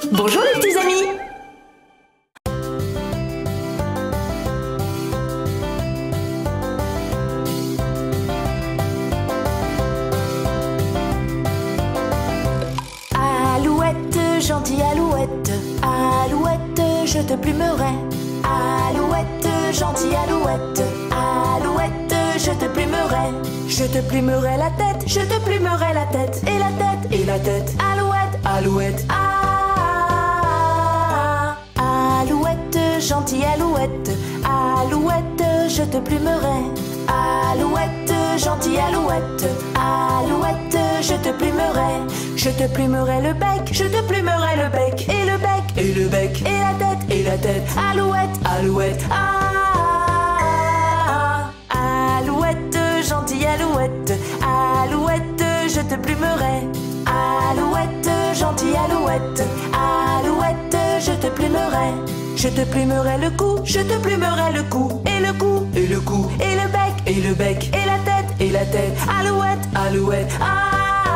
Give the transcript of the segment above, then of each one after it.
Bonjour les petits amis. Alouette, gentille alouette, alouette, je te plumerai. Alouette, gentille alouette, alouette, je te plumerai. Je te plumerai la tête, je te plumerai la tête, et la tête, et la tête. Alouette, alouette, ah. Alouette, gentille alouette, alouette, je te plumerai. Alouette, gentille alouette, alouette, je te plumerai. Je te plumerai le bec, je te plumerai le bec, et le bec, et le bec, et la tête, et la tête. Alouette, alouette, ah. Alouette, gentille alouette, alouette, je te plumerai. Alouette, gentille alouette, alouette, je te plumerai. Je te plumerai le cou, je te plumerai le cou, et le cou, et le cou, et le bec, et le bec, et la tête, et la tête. Alouette, alouette, ah.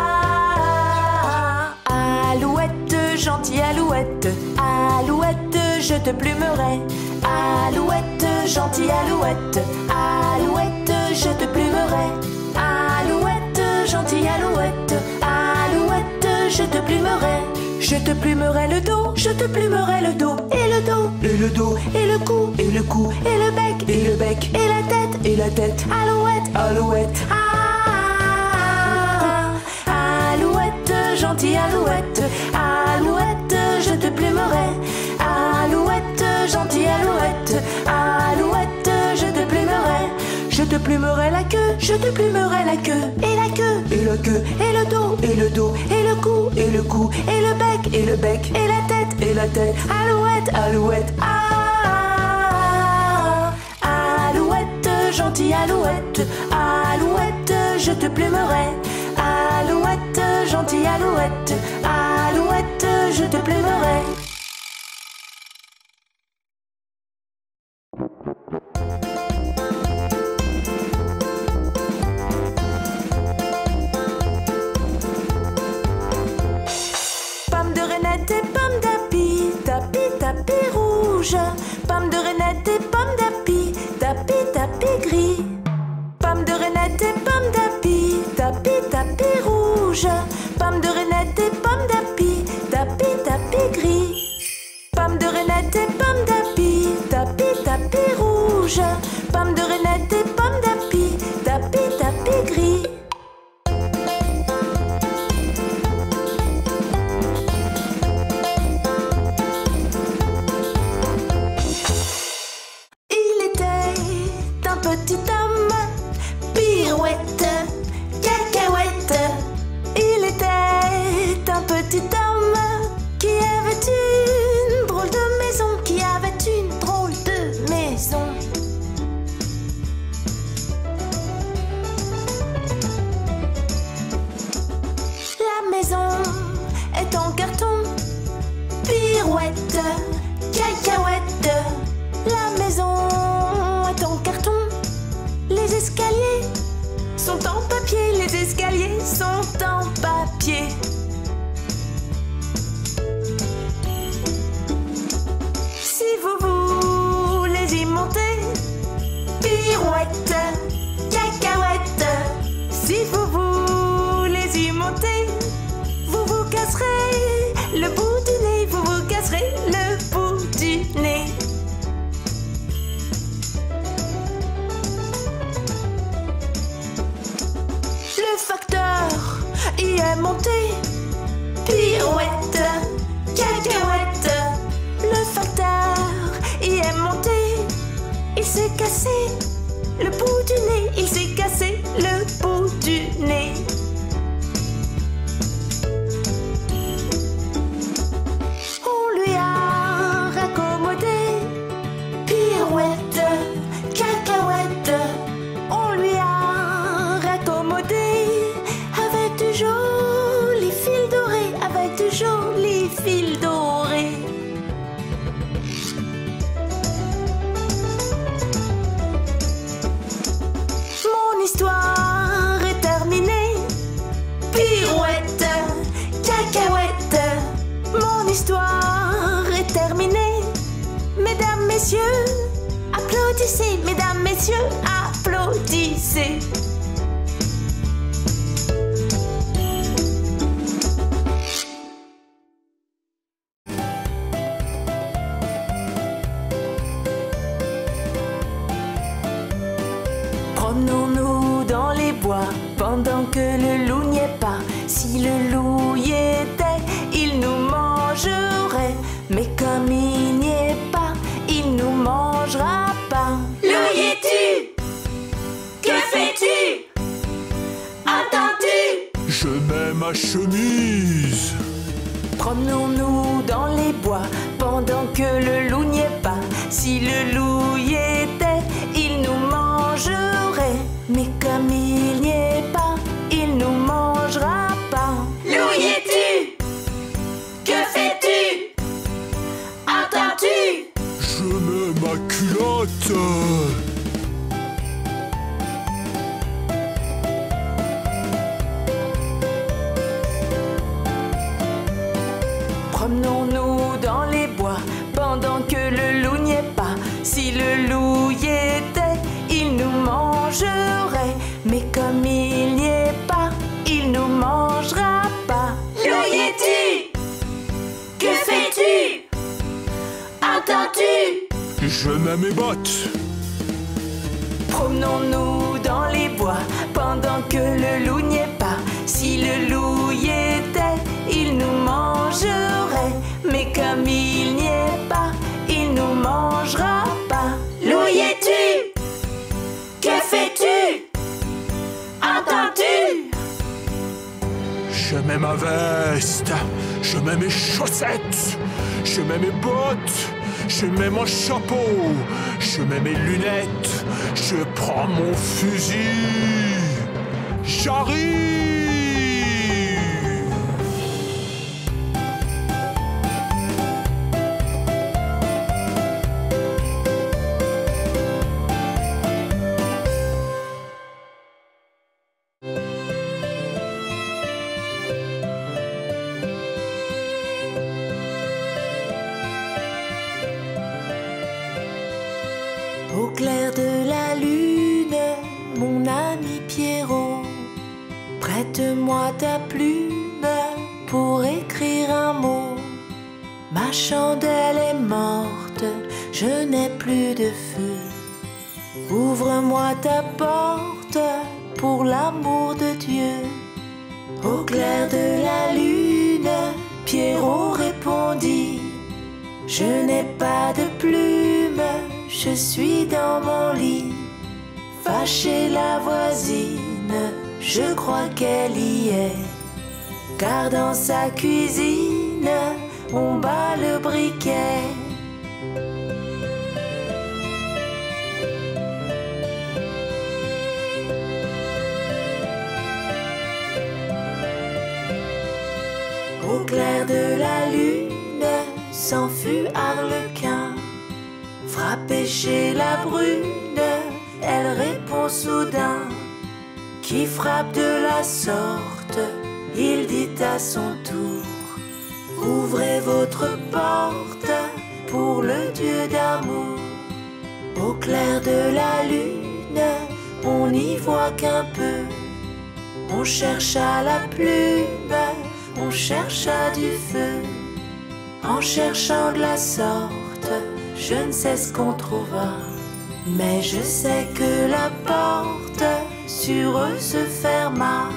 Alouette, gentille alouette, alouette, je te plumerai. Alouette, gentille alouette, alouette, je te plumerai. Alouette, gentille alouette, alouette, je te plumerai. Je te plumerai le dos, je te plumerai le dos, et le dos, et le dos, et le cou, et le cou, et le bec, et le bec, et la tête, et la tête. Alouette, alouette, ah. Alouette, gentille alouette, alouette, je te plumerai. Alouette, gentille alouette, alouette, je te plumerai. Je te plumerai la queue, je te plumerai la queue, et la queue, et le queue, et le dos, et le dos, et le cou, et le cou, et le bec, et le bec, et la tête, et la tête. Alouette, alouette, ah. Alouette, gentille alouette, alouette, je te plumerai. Alouette, gentille alouette, alouette, je te plumerai. Pomme de reinette et pomme d'api, tapis, tapis rouge. Pomme de reinette et pomme d'api, tapis, tapis gris. Pomme de reinette et pomme d'api, tapis, tapis rouge. Pomme de reinette et pomme d'api, tapis, tapis gris. Pomme de reinette et pomme d'api, tapis, tapis rouge. Pomme de reinette et pomme d'api, tapis, tapis gris. Il était un petit homme, pirouette, cacahuète. Il était un petit homme qui avait une drôle de maison, qui avait une drôle de maison. La maison est en carton, pirouette, cacahuète. La maison est en carton, l'histoire est terminée. Mesdames, messieurs, applaudissez. Mesdames, messieurs, applaudissez. Promenons-nous dans les bois pendant que le loup n'y est pas. Si le loup y était, il nous mangerait. Mais comme il n'y est pas, il nous mangera pas. Loup y es-tu? Que fais-tu? Entends-tu? Je mets ma chemise. Promenons-nous dans les bois pendant que le loup n'y est pas. Si le loup y était, il nous mangerait. Mais comme il n'y est pas, il nous mangera pas. Loup y es-tu? Que fais-tu? Entends-tu? Je mets ma culotte. Promenons-nous dans les bois pendant que le loup n'y est pas. Si le loup y était, il nous mangerait. Mais comme il n'y est pas, il nous mangera pas. Loup y es-tu? Que fais-tu? Entends-tu? Je mets mes bottes. Promenons-nous dans les bois pendant que le loup n'y est pas. Si le loup y était, il nous mangerait. Mais comme il n'y est pas, il nous mangera pas. Loup y es-tu? Que fais-tu? Entends-tu? Je mets ma veste. Je mets mes chaussettes. Je mets mes bottes. Je mets mon chapeau. Je mets mes lunettes. Je prends mon fusil. J'arrive. Au clair de la lune, mon ami Pierrot, prête-moi ta plume pour écrire un mot. Ma chandelle est morte, je n'ai plus de feu. Ouvre-moi ta porte pour l'amour de Dieu. Au clair de la lune, Pierrot répondit: je n'ai pas de plume, je suis dans mon lit. Fâchée la voisine, je crois qu'elle y est. Car dans sa cuisine, on bat le briquet. Au clair de la lune, s'en fut Arlequin. Frappée chez la brune, elle répond soudain: qui frappe de la sorte, il dit à son tour: ouvrez votre porte pour le Dieu d'amour. Au clair de la lune, on n'y voit qu'un peu. On chercha la plume, on chercha du feu. En cherchant de la sorte, je ne sais ce qu'on trouva. Mais je sais que la porte sur eux se ferma.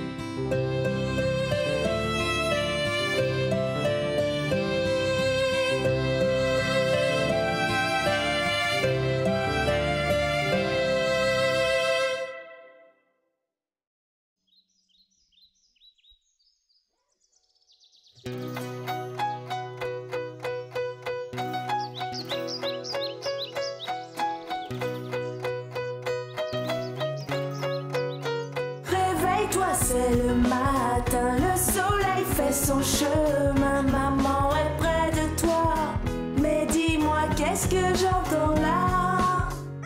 Réveille-toi, c'est le matin, le soleil fait son chemin, maman est près de toi. Mais dis-moi, qu'est-ce que j'entends là?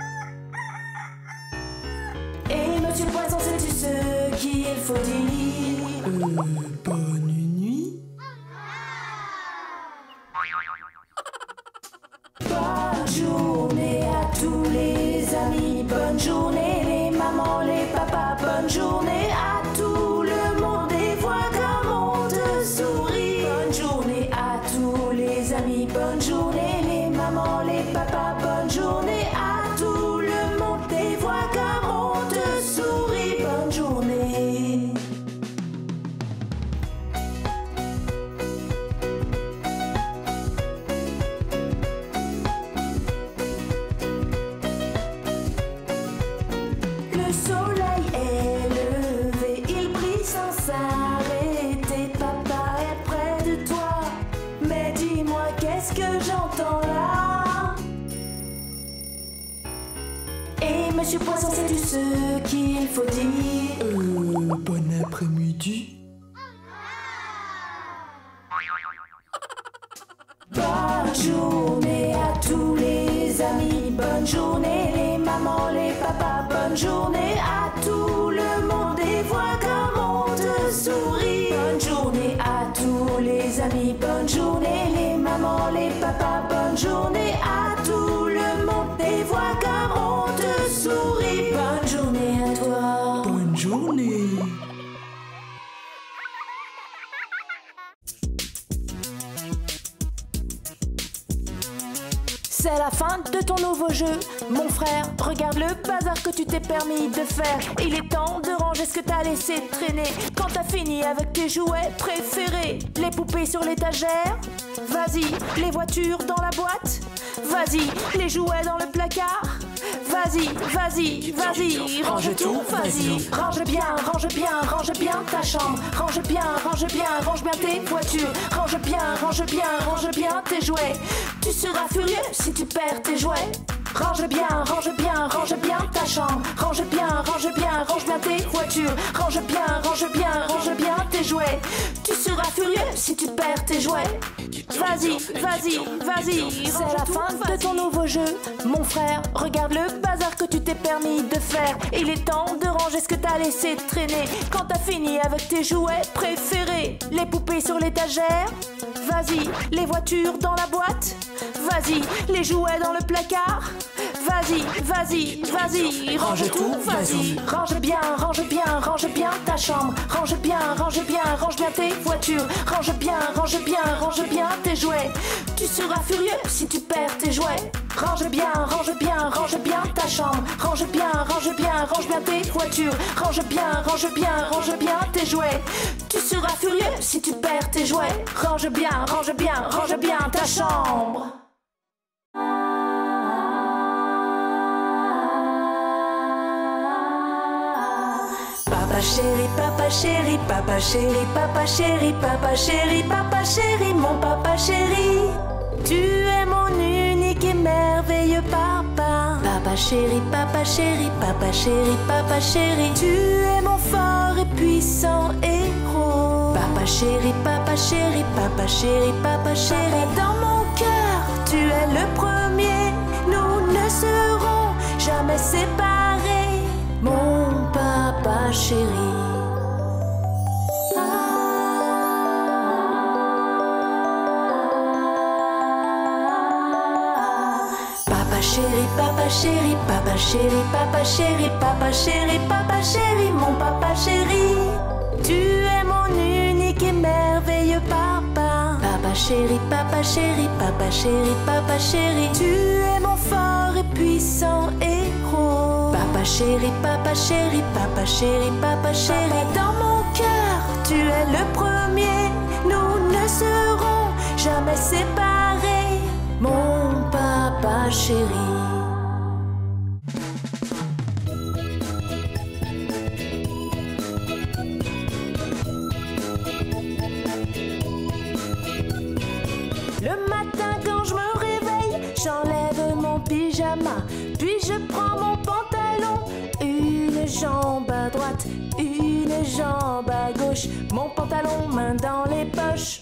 Et monsieur Poisson, sais-tu ce qu'il faut dire? Bonne nuit. Bonne journée à tous les amis, bonne journée les mamans, les papas, bonne journée à tout le monde et vois qu'un monde sourit. Bonne journée à tous les amis, bonne journée les mamans, les papas, bonne journée à tout le monde et vois qu'un monde sourit. Bonne journée. Le soleil est levé, il brille sans s'arrêter. Papa est près de toi, mais dis-moi qu'est-ce que j'entends là? Et Monsieur Poisson, sais-tu ce qu'il faut dire? Bon après-midi. Bonne journée à tous les amis, bonne journée les mamans, les papas, bonne journée à tout le monde et vois qu'un monde sourit. Bonne journée à tous les amis, bonne journée les mamans, les papas, bonne journée à tout le monde et vois qu'un monde sourit. Bonne journée à toi. Bonne journée. C'est la fin de ton nouveau jeu, mon frère. Regarde le bazar que tu t'es permis de faire. Il est temps de ranger ce que t'as laissé traîner. Quand t'as fini avec tes jouets préférés, les poupées sur l'étagère, vas-y, les voitures dans la boîte, vas-y, les jouets dans le placard, vas-y, vas-y, vas-y, range tout, vas-y. Range bien ta chambre. Range bien tes voitures. Range bien tes jouets. Tu seras furieux si tu perds tes jouets. Range bien ta chambre. Range bien tes voitures. Range bien tes jouets. Tu seras furieux si tu perds tes jouets. Vas-y. C'est la fin de ton nouveau jeu, mon frère. Regarde le bazar que tu t'es permis de faire. Il est temps de ranger ce que t'as laissé traîner. Quand t'as fini avec tes jouets préférés, les poupées sur l'étagère, vas-y, les voitures dans la boîte, vas-y, les jouets dans le placard, vas-y, range tout, vas-y. Range bien ta chambre. Range bien tes voitures. Range bien tes jouets. Tu seras furieux si tu perds tes jouets. Range bien ta chambre. Range bien tes voitures. Range bien tes jouets. Tu seras furieux si tu perds tes jouets. Range bien ta chambre. Papa chéri, papa chéri, papa chéri, papa chéri, papa chéri, papa chéri, mon papa chéri. Tu es mon unique et merveilleux papa. Papa chéri, papa chéri, papa chéri, papa chéri. Tu es mon fort et puissant héros. Papa chéri, papa chéri, papa chéri, papa chéri. Dans mon cœur, tu es le premier. Nous ne serons jamais séparés. Mon papa chéri. Papa chéri, papa chéri, papa chéri, papa chéri, papa chéri, papa chéri, mon papa chéri. Tu es mon unique et merveilleux papa. Papa chéri, papa chéri, papa chéri, papa chéri. Tu es mon fort et puissant héros. Papa chéri, papa chéri, papa chéri, papa chéri. Dans mon cœur, tu es le premier. Nous ne serons jamais séparés. Mon papa chéri. Le matin quand je me réveille, j'enlève mon pyjama, puis je prends mon pantalon, une jambe à droite, une jambe à gauche, mon pantalon main dans les poches.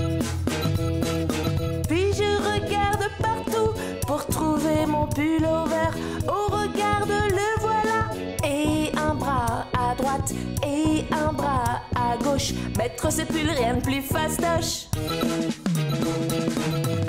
Puis je regarde partout pour trouver mon pull au vert. Oh regarde, le voilà. Et un bras à droite et un bras à gauche. Mettre ce pull, rien de plus fastoche.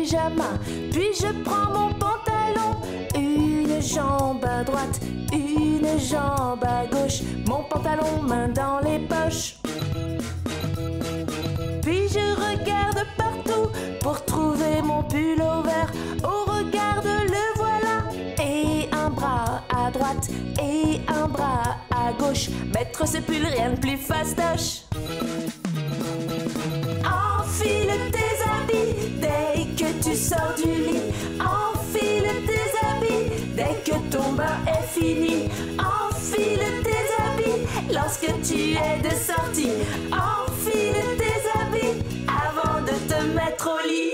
pyjama. Puis je prends mon pantalon, une jambe à droite, une jambe à gauche, mon pantalon main dans les poches. Puis je regarde partout pour trouver mon pull au vert. Oh regarde, le voilà. Et un bras à droite et un bras à gauche. Mettre ce pull, rien de plus fastoche. Enfile tes habits dès que tu sors du lit. Enfile tes habits dès que ton bain est fini. Enfile tes habits lorsque tu es de sortie. Enfile tes habits avant de te mettre au lit.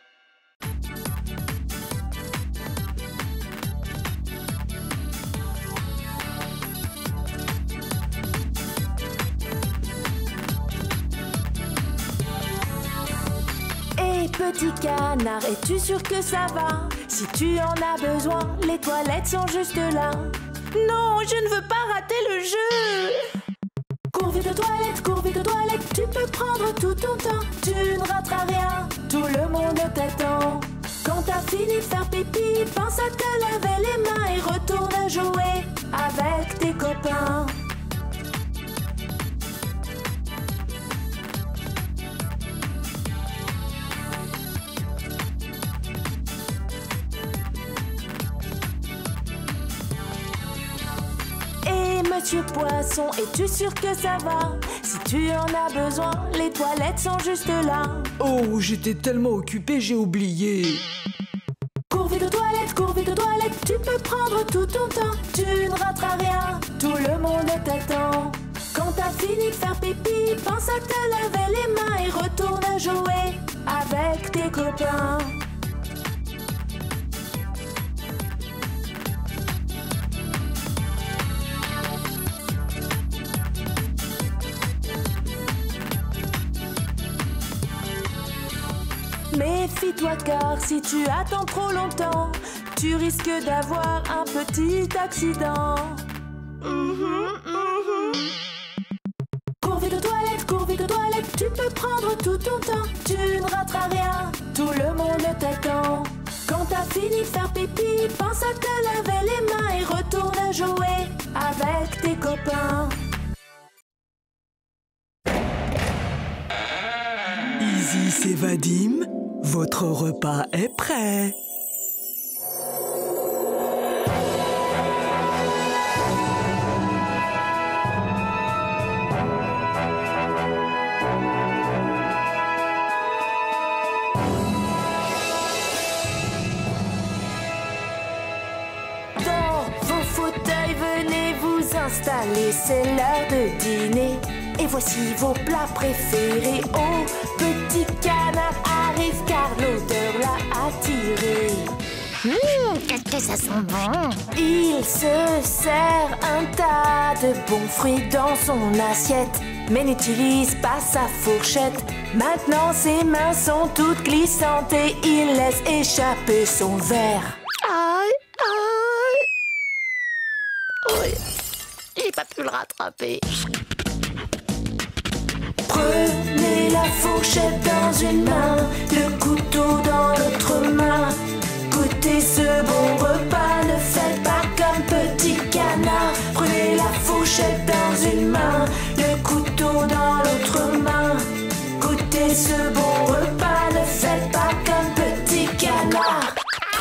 Petit canard, es-tu sûr que ça va? Si tu en as besoin, les toilettes sont juste là. Non, je ne veux pas rater le jeu. Cours vite aux toilettes, tu peux prendre tout ton temps. Tu ne rateras rien, tout le monde t'attend. Quand t'as fini de faire pipi, pense à te laver les mains et retourne jouer avec tes copains. Monsieur Poisson, es-tu sûr que ça va? Si tu en as besoin, les toilettes sont juste là. Oh, j'étais tellement occupé, j'ai oublié. Cours vite aux toilettes, tu peux prendre tout ton temps. Tu ne rateras rien, tout le monde t'attend. Quand t'as fini de faire pipi, pense à te laver les mains et retourne jouer avec tes copains. Méfie-toi car si tu attends trop longtemps, tu risques d'avoir un petit accident. Cours vite aux toilettes, tu peux prendre tout ton temps. Tu ne rateras rien, tout le monde t'attend. Quand t'as fini de faire pipi, pense à te laver les mains et retourne jouer avec tes copains. Easy, c'est Vadim. Votre repas est prêt. Dans vos fauteuils, venez vous installer, c'est l'heure de dîner. Et voici vos plats préférés. Oh, petit canard arrive car l'odeur l'a attiré. Qu'est-ce que ça sent bon? Il se sert un tas de bons fruits dans son assiette, mais n'utilise pas sa fourchette. Maintenant ses mains sont toutes glissantes et il laisse échapper son verre. Aïe, aïe. Oui, j'ai pas pu le rattraper. Prenez la fourchette dans une main, le couteau dans l'autre main. Goûtez ce bon repas, ne faites pas comme petit canard. Prenez la fourchette dans une main, le couteau dans l'autre main. Goûtez ce bon repas, ne faites pas comme petit canard.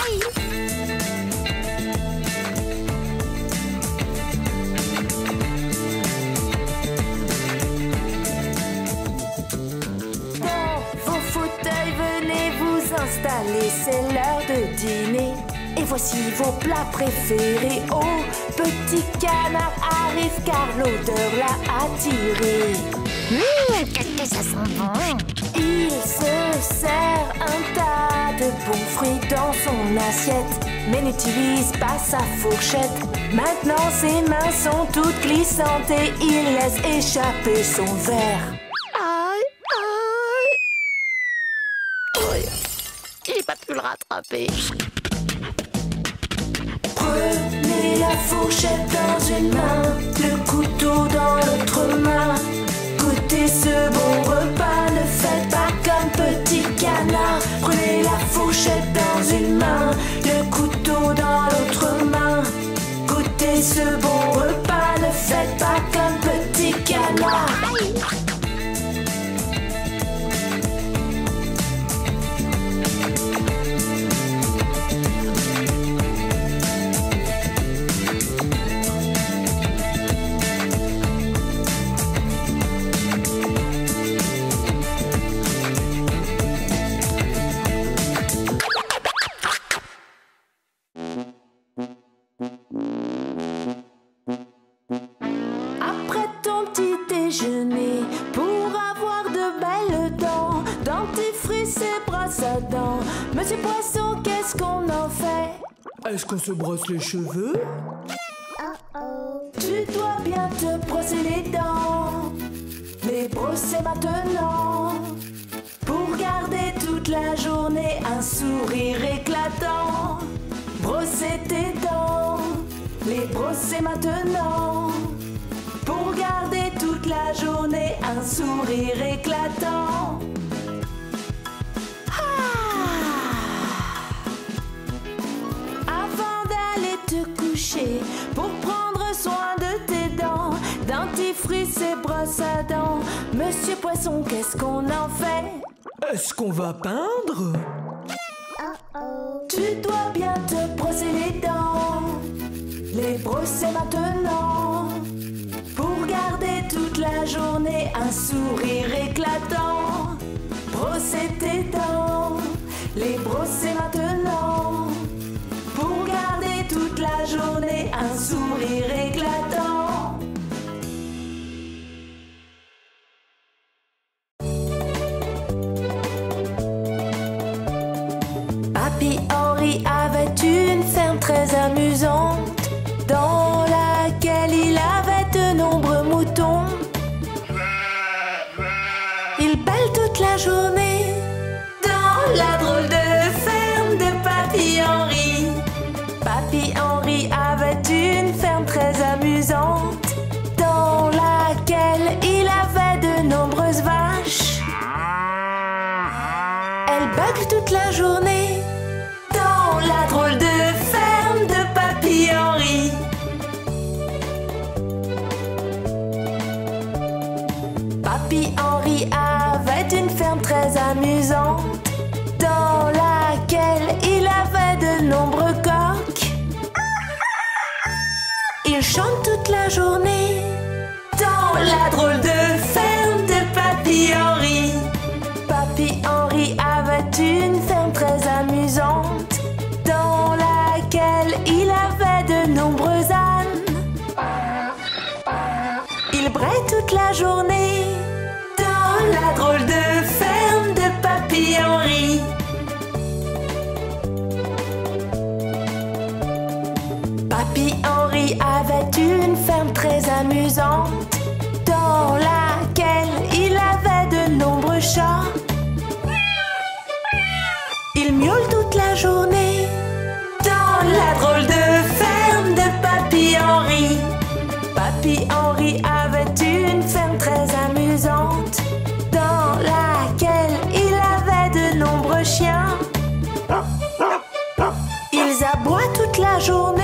Installez, c'est l'heure de dîner. Et voici vos plats préférés. Oh, petit canard arrive car l'odeur l'a attiré. Qu'est-ce que ça sent bon? Il se sert un tas de bons fruits dans son assiette, mais n'utilise pas sa fourchette. Maintenant ses mains sont toutes glissantes et il laisse échapper son verre. J'ai pas pu le rattraper. Prenez la fourchette dans une main, le couteau dans l'autre main. Goûtez ce bon repas, ne faites pas comme petit canard. Prenez et la fourchette dans une main, le couteau dans l'autre main. Goûtez ce bon repas, ne faites pas comme petit canard. Monsieur Poisson, qu'est-ce qu'on en fait? Est-ce qu'on se brosse les cheveux? Tu dois bien te brosser les dents, les brosser maintenant, pour garder toute la journée un sourire éclatant. Brosser tes dents, les brosser maintenant, pour garder toute la journée un sourire éclatant. Pour prendre soin de tes dents, dentifrice et brosse à dents. Monsieur Poisson, qu'est-ce qu'on en fait? Est-ce qu'on va peindre? Tu dois bien te brosser les dents, les brosser maintenant, pour garder toute la journée un sourire éclatant. Brosser tes dents, les brosser maintenant, pour garder toute la journée un sourire éclatant. Papy Henri avait une ferme très amusante, dans laquelle il avait de nombreux moutons. Il bêle toute la journée dans la drôle de ferme de Papy Henri. Papy Henri avait une ferme très amusante, dans laquelle il avait de nombreuses vaches. Elles bâclent toute la journée dans la drôle de ferme de Papy Henri. Papy Henri avait une ferme très amusante, dans laquelle il avait de nombreux coqs. Ils chantent toute la journée dans la drôle de ferme de Papy Henri. Papy Henri avait une ferme très amusante, dans laquelle il avait de nombreux ânes. Ils braillent toute la journée dans la drôle de ferme de Papy Henri. Papy Henri avait une ferme très amusante, dans laquelle il avait de nombreux chats. Ils miaulent toute la journée dans la drôle de ferme de Papy Henri. Papy Henri avait une ferme très amusante, dans laquelle il avait de nombreux chiens. Ils aboient toute la journée